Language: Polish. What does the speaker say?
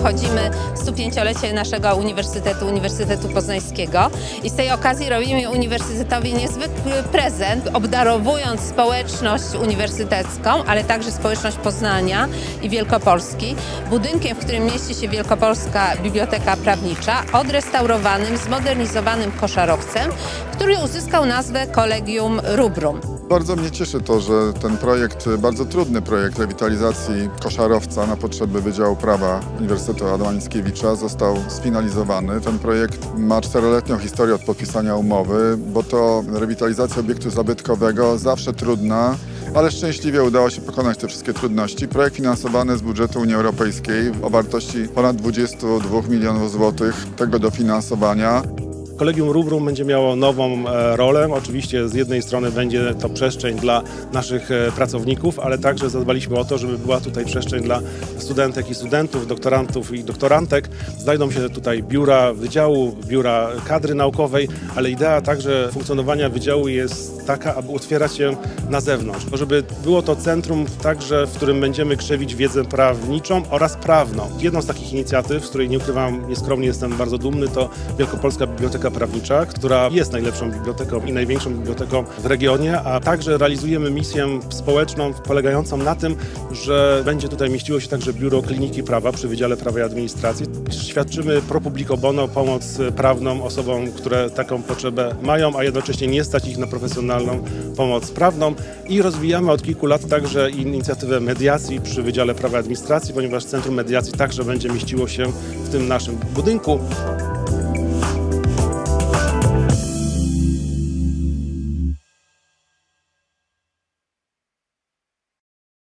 obchodzimy 105-lecie naszego Uniwersytetu Poznańskiego i z tej okazji robimy uniwersytetowi niezwykły prezent, obdarowując społeczność uniwersytecką, ale także społeczność Poznania i Wielkopolski budynkiem, w którym mieści się Wielkopolska Biblioteka Prawnicza, odrestaurowanym, zmodernizowanym koszarowcem, który uzyskał nazwę Collegium Rubrum. Bardzo mnie cieszy to, że ten projekt, bardzo trudny projekt rewitalizacji koszarowca na potrzeby Wydziału Prawa Uniwersytetu Adama Mickiewicza został sfinalizowany. Ten projekt ma 4-letnią historię od podpisania umowy, bo to rewitalizacja obiektu zabytkowego zawsze trudna, ale szczęśliwie udało się pokonać te wszystkie trudności. Projekt finansowany z budżetu Unii Europejskiej o wartości ponad 22 milionów złotych tego dofinansowania. Collegium Rubrum będzie miało nową rolę. Oczywiście z jednej strony będzie to przestrzeń dla naszych pracowników, ale także zadbaliśmy o to, żeby była tutaj przestrzeń dla studentek i studentów, doktorantów i doktorantek. Znajdą się tutaj biura wydziału, biura kadry naukowej, ale idea także funkcjonowania wydziału jest taka, aby otwierać się na zewnątrz. Żeby było to centrum także, w którym będziemy krzewić wiedzę prawniczą oraz prawną. Jedną z takich inicjatyw, z której nie ukrywam, nieskromnie jestem bardzo dumny, to Wielkopolska Biblioteka Prawnicza, która jest najlepszą biblioteką i największą biblioteką w regionie, a także realizujemy misję społeczną polegającą na tym, że będzie tutaj mieściło się także Biuro Kliniki Prawa przy Wydziale Prawa i Administracji. Świadczymy pro publico bono pomoc prawną osobom, które taką potrzebę mają, a jednocześnie nie stać ich na profesjonalną pomoc prawną i rozwijamy od kilku lat także inicjatywę mediacji przy Wydziale Prawa i Administracji, ponieważ Centrum Mediacji także będzie mieściło się w tym naszym budynku.